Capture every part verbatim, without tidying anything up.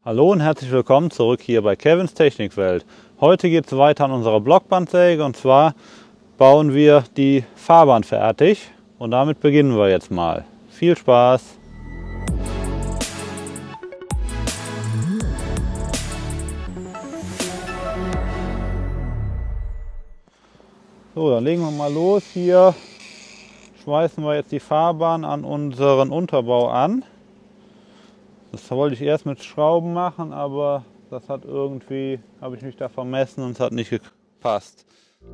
Hallo und herzlich willkommen zurück hier bei Kevins Technikwelt. Heute geht es weiter an unserer Blockbandsäge und zwar bauen wir die Fahrbahn fertig und damit beginnen wir jetzt mal. Viel Spaß! So, dann legen wir mal los. Hier schweißen wir jetzt die Fahrbahn an unseren Unterbau an. Das wollte ich erst mit Schrauben machen, aber das hat irgendwie, habe ich mich da vermessen und es hat nicht gepasst.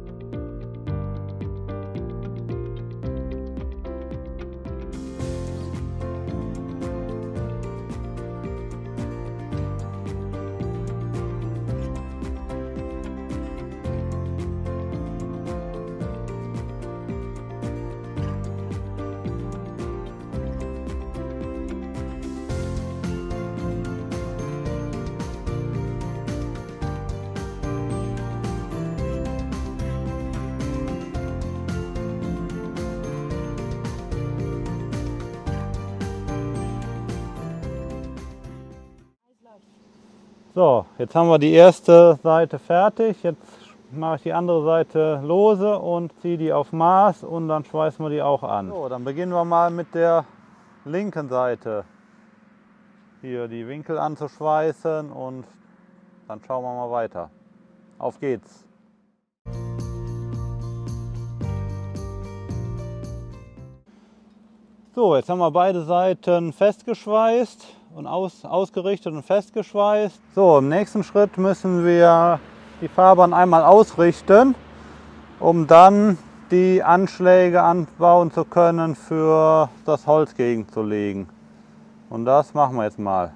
So, jetzt haben wir die erste Seite fertig. Jetzt mache ich die andere Seite lose und ziehe die auf Maß und dann schweißen wir die auch an. So, dann beginnen wir mal mit der linken Seite. Hier die Winkel anzuschweißen und dann schauen wir mal weiter. Auf geht's! So, jetzt haben wir beide Seiten festgeschweißt und aus, ausgerichtet und festgeschweißt. So, im nächsten Schritt müssen wir die Fahrbahn einmal ausrichten, um dann die Anschläge anbauen zu können, für das Holz gegenzulegen. Und das machen wir jetzt mal.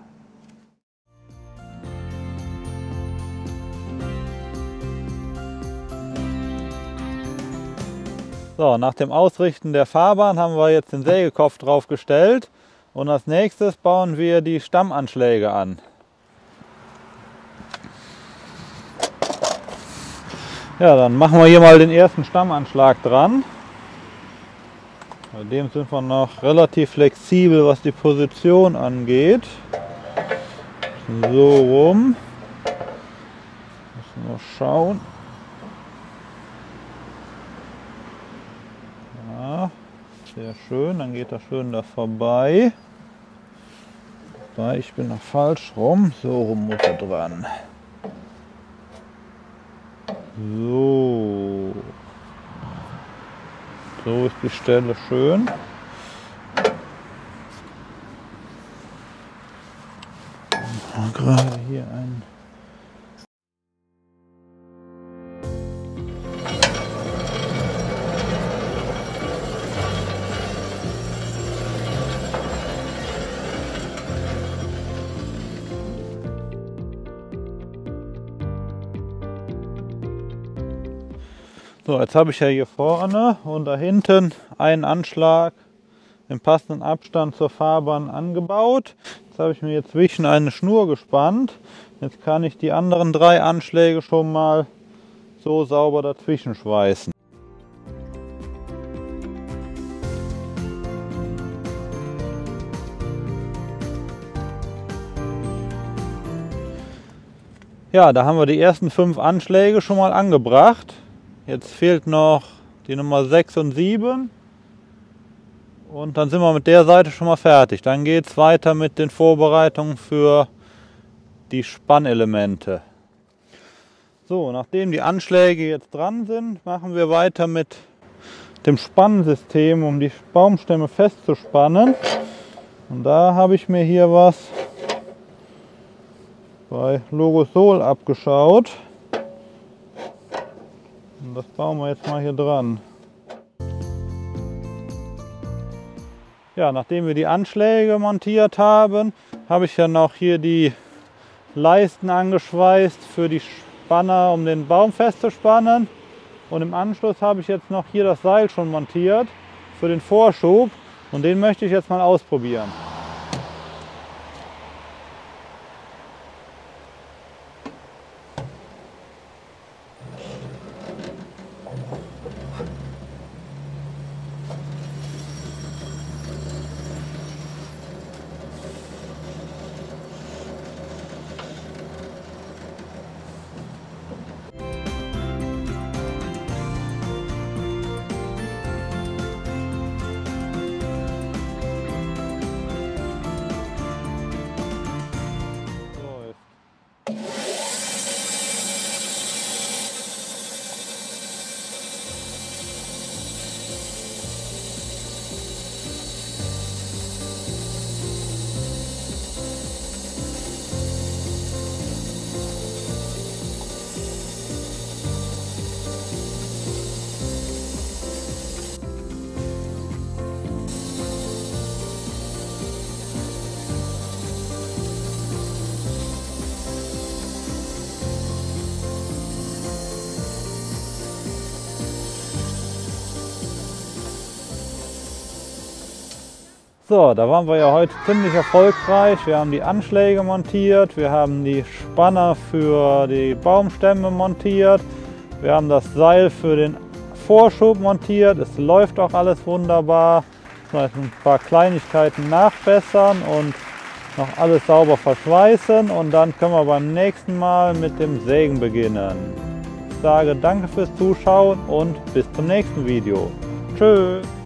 So, nach dem Ausrichten der Fahrbahn haben wir jetzt den Sägekopf drauf gestellt. Und als nächstes bauen wir die Stammanschläge an. Ja, dann machen wir hier mal den ersten Stammanschlag dran. Bei dem sind wir noch relativ flexibel, was die Position angeht. So rum. Müssen wir schauen. Ja, sehr schön, dann geht das schön da vorbei. Ich bin noch falsch rum, so rum muss er dran. So. So ist die Stelle schön. Und gerade hier ein So, jetzt habe ich ja hier vorne und da hinten einen Anschlag im passenden Abstand zur Fahrbahn angebaut. Jetzt habe ich mir hier zwischen eine Schnur gespannt. Jetzt kann ich die anderen drei Anschläge schon mal so sauber dazwischen schweißen. Ja, da haben wir die ersten fünf Anschläge schon mal angebracht. Jetzt fehlt noch die Nummer sechs und sieben und dann sind wir mit der Seite schon mal fertig. Dann geht es weiter mit den Vorbereitungen für die Spannelemente. So, nachdem die Anschläge jetzt dran sind, machen wir weiter mit dem Spannsystem, um die Baumstämme festzuspannen. Und da habe ich mir hier was bei Logosol abgeschaut. Das bauen wir jetzt mal hier dran. Ja, nachdem wir die Anschläge montiert haben, habe ich ja noch hier die Leisten angeschweißt für die Spanner, um den Baum festzuspannen. Und im Anschluss habe ich jetzt noch hier das Seil schon montiert für den Vorschub und den möchte ich jetzt mal ausprobieren. So, da waren wir ja heute ziemlich erfolgreich. Wir haben die Anschläge montiert, wir haben die Spanner für die Baumstämme montiert, wir haben das Seil für den Vorschub montiert. Es läuft auch alles wunderbar. Vielleicht ein paar Kleinigkeiten nachbessern und noch alles sauber verschweißen und dann können wir beim nächsten Mal mit dem Sägen beginnen. Ich sage danke fürs Zuschauen und bis zum nächsten Video. Tschüss!